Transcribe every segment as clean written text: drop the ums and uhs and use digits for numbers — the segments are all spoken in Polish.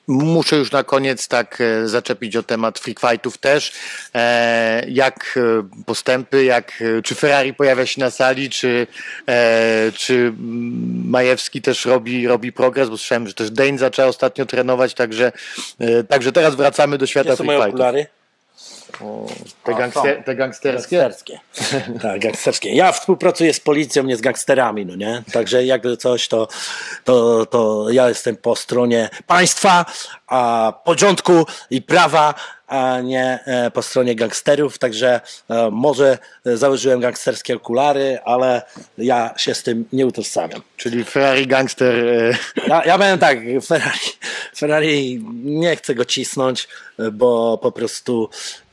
Muszę już na koniec tak zaczepić o temat freak fightów też. Jak postępy, czy Ferrari pojawia się na sali, czy Majewski też robi progres, bo słyszałem, że też Dane zaczął ostatnio trenować, także teraz wracamy do świata freak fightów. Okulary? Te gangsterskie? Tak, gangsterskie. Ja współpracuję z policją, nie z gangsterami, no nie? Także jakby coś, to ja jestem po stronie państwa, a porządku i prawa, a nie po stronie gangsterów, także może założyłem gangsterskie okulary, ale ja się z tym nie utożsamiam. Czyli Ferrari gangster. Ja powiem tak, Ferrari nie chcę go cisnąć, bo po prostu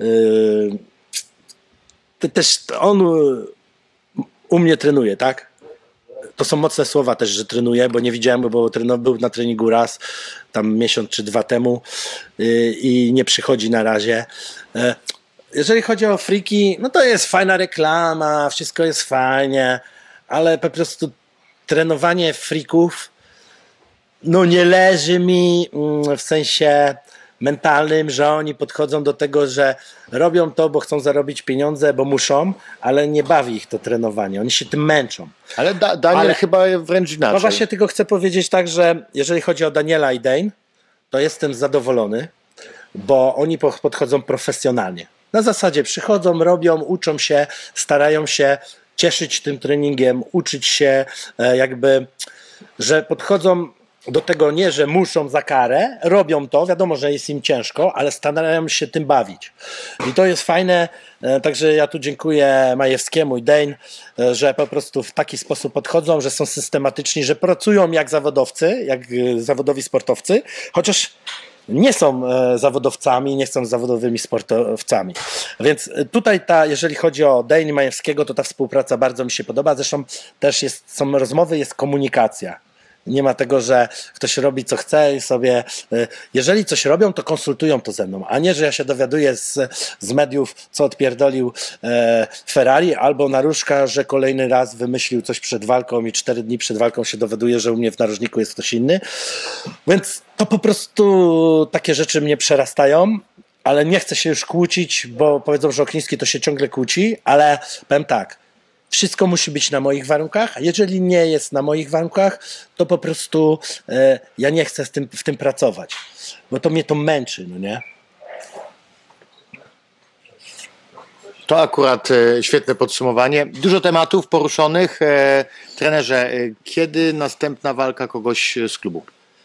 też on u mnie trenuje, tak? To są mocne słowa też, że trenuje, bo nie widziałem, bo był na treningu raz, tam miesiąc czy dwa temu i nie przychodzi na razie. Jeżeli chodzi o friki, no to jest fajna reklama, wszystko jest fajnie, ale po prostu trenowanie frików no nie leży mi w sensie mentalnym, że oni podchodzą do tego, że robią to, bo chcą zarobić pieniądze, bo muszą, ale nie bawi ich to trenowanie. Oni się tym męczą. Ale Daniel chyba wręcz inaczej. No właśnie tylko chcę powiedzieć tak, że jeżeli chodzi o Daniela i Dane, to jestem zadowolony, bo oni podchodzą profesjonalnie. Na zasadzie przychodzą, robią, uczą się, starają się cieszyć tym treningiem, uczyć się jakby, że podchodzą do tego nie, że muszą za karę, robią to, wiadomo, że jest im ciężko, ale starają się tym bawić. I to jest fajne, także ja tu dziękuję Majewskiemu i Dane, że po prostu w taki sposób podchodzą, że są systematyczni, że pracują jak zawodowcy, jak zawodowi sportowcy, chociaż nie są zawodowcami, nie są zawodowymi sportowcami. Więc tutaj jeżeli chodzi o Dane i Majewskiego, to ta współpraca bardzo mi się podoba, zresztą też są rozmowy, jest komunikacja. Nie ma tego, że ktoś robi co chce i sobie, jeżeli coś robią, to konsultują to ze mną, a nie, że ja się dowiaduję z mediów, co odpierdolił Ferrari, albo Naruszka, że kolejny raz wymyślił coś przed walką i 4 dni przed walką się dowiaduje, że u mnie w narożniku jest ktoś inny. Więc to po prostu takie rzeczy mnie przerastają, ale nie chcę się już kłócić, bo powiedzą, że Okliński to się ciągle kłóci, ale powiem tak, wszystko musi być na moich warunkach, a jeżeli nie jest na moich warunkach, to po prostu ja nie chcę w tym pracować, bo to mnie to męczy, no nie? To akurat świetne podsumowanie. Dużo tematów poruszonych. Trenerze, kiedy następna walka kogoś z klubu?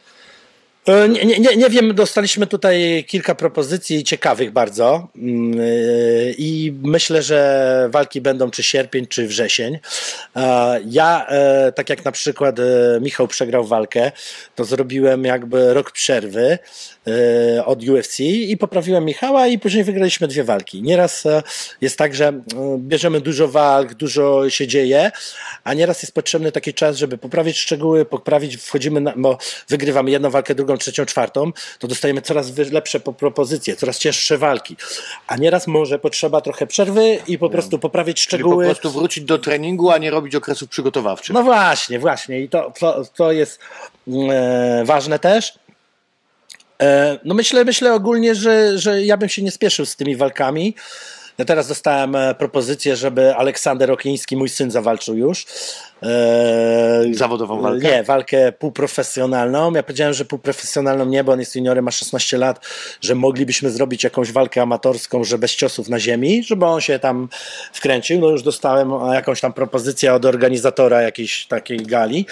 Nie wiem, dostaliśmy tutaj kilka propozycji ciekawych bardzo i myślę, że walki będą czy sierpień, czy wrzesień. Ja, tak jak na przykład Michał przegrał walkę, to zrobiłem jakby rok przerwy od UFC i poprawiłem Michała i później wygraliśmy 2 walki. Nieraz jest tak, że bierzemy dużo walk, dużo się dzieje, a nieraz jest potrzebny taki czas, żeby poprawić szczegóły, wchodzimy, bo wygrywamy jedną walkę, drugą, trzecią, czwartą, to dostajemy coraz lepsze propozycje, coraz cięższe walki. A nieraz może potrzeba trochę przerwy i po prostu poprawić szczegóły. Czyli po prostu wrócić do treningu, a nie robić okresów przygotowawczych. No właśnie. I to jest ważne też. No myślę ogólnie, że ja bym się nie spieszył z tymi walkami. Ja teraz dostałem propozycję, żeby Aleksander Okliński, mój syn, zawalczył już. Zawodową walkę? Nie, walkę półprofesjonalną. Ja powiedziałem, że półprofesjonalną nie, bo on jest juniorem, ma 16 lat, że moglibyśmy zrobić jakąś walkę amatorską, że bez ciosów na ziemi, żeby on się tam wkręcił. No już dostałem jakąś tam propozycję od organizatora jakiejś takiej gali.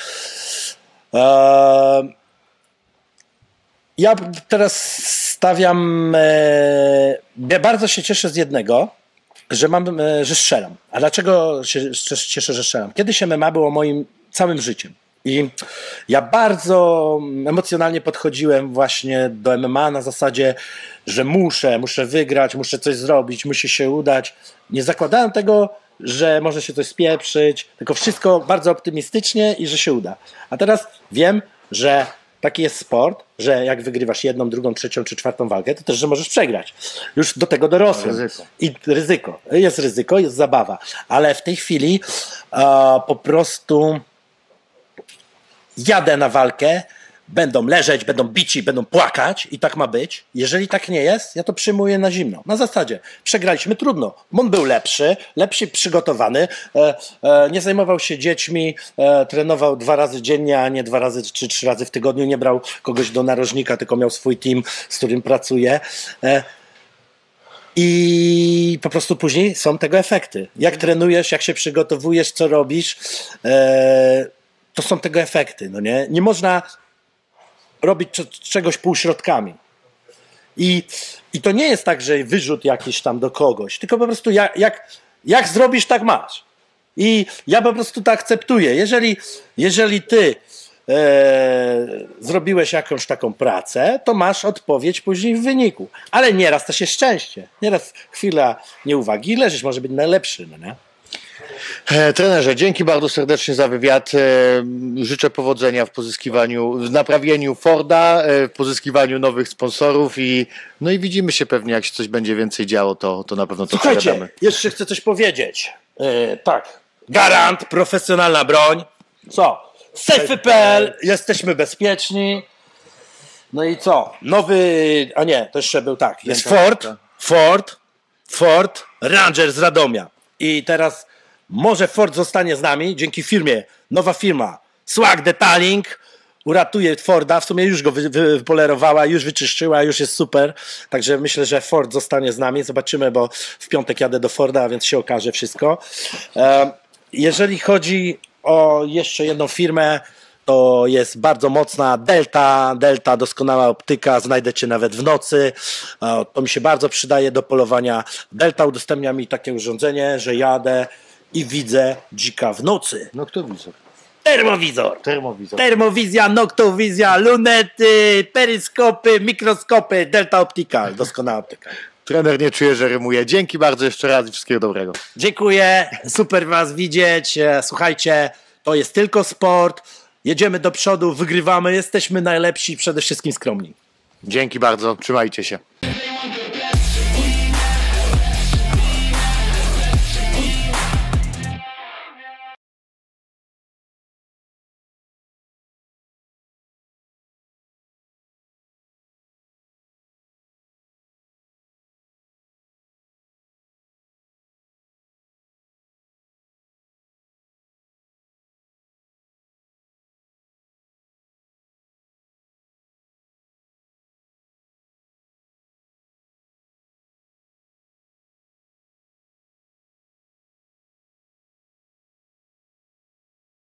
Ja teraz stawiam, ja bardzo się cieszę z jednego, że strzelam. A dlaczego się cieszę, że strzelam? Kiedyś MMA było moim całym życiem. I ja bardzo emocjonalnie podchodziłem właśnie do MMA na zasadzie, że muszę wygrać, muszę coś zrobić, musi się udać. Nie zakładałem tego, że może się coś spieprzyć, tylko wszystko bardzo optymistycznie i że się uda. A teraz wiem, że taki jest sport, że jak wygrywasz 1, 2, 3 czy 4 walkę, to też, że możesz przegrać. Już do tego dorosłem. I ryzyko. Jest ryzyko, jest zabawa. Ale w tej chwili po prostu jadę na walkę, będą leżeć, będą bici, będą płakać i tak ma być. Jeżeli tak nie jest, ja to przyjmuję na zimno. Na zasadzie, przegraliśmy, trudno. On był lepszy przygotowany, nie zajmował się dziećmi, trenował 2 razy dziennie, a nie 2 razy czy 3 razy w tygodniu, nie brał kogoś do narożnika, tylko miał swój team, z którym pracuje. I po prostu później są tego efekty. Jak trenujesz, jak się przygotowujesz, co robisz, to są tego efekty. No nie? Nie można robić czegoś półśrodkami. I to nie jest tak, że wyrzut jakiś tam do kogoś, tylko po prostu jak zrobisz, tak masz. I ja po prostu to akceptuję. Jeżeli ty zrobiłeś jakąś taką pracę, to masz odpowiedź później w wyniku. Ale nieraz też jest szczęście. Nieraz chwila nieuwagi i leżysz, może być najlepszy. No nie? Trenerze, dzięki bardzo serdecznie za wywiad. Życzę powodzenia w pozyskiwaniu, w naprawieniu Forda, w pozyskiwaniu nowych sponsorów i widzimy się pewnie, jak się coś będzie więcej działo, to na pewno to Słuchajcie, przegadamy. jeszcze chcę coś powiedzieć. Tak, Garant, profesjonalna broń. Co? Safe.pl, jesteśmy bezpieczni. No i co? To jeszcze był tak. Jest Ford Ranger z Radomia. I teraz może Ford zostanie z nami dzięki firmie, nowa firma Swag Detailing uratuje Forda, w sumie już go wypolerowała, już wyczyszczyła, już jest super, także myślę, że Ford zostanie z nami, zobaczymy, bo w piątek jadę do Forda, a więc się okaże wszystko. Jeżeli chodzi o jeszcze jedną firmę, to jest bardzo mocna Delta, doskonała optyka, znajdę cię nawet w nocy, to mi się bardzo przydaje do polowania. Delta udostępnia mi takie urządzenie, że jadę i widzę dzika w nocy. Noktowizor. Termowizja, noktowizja, lunety, peryskopy, mikroskopy, Delta Optical, doskonała optyka. Trener nie czuje, że rymuje. Dzięki bardzo jeszcze raz i wszystkiego dobrego. Dziękuję, super was widzieć. Słuchajcie, to jest tylko sport. Jedziemy do przodu, wygrywamy, jesteśmy najlepsi, przede wszystkim skromni. Dzięki bardzo, trzymajcie się.